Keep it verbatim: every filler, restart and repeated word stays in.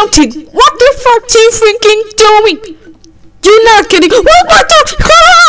shouting. What the fuck are you freaking doing? You're not kidding. What, what the?